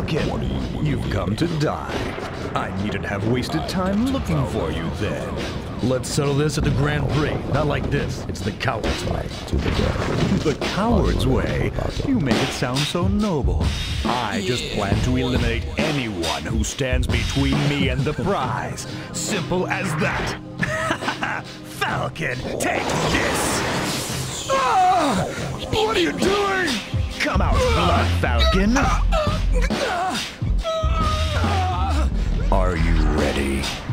Falcon, you've come to die. I needn't have wasted time looking for you then. Let's settle this at the Grand Prix. Not like this. It's the coward's way. The coward's way? You make it sound so noble. I just plan to eliminate anyone who stands between me and the prize. Simple as that. Falcon, take this! Ah! What are you doing? Come out, Blood Falcon. Are you ready?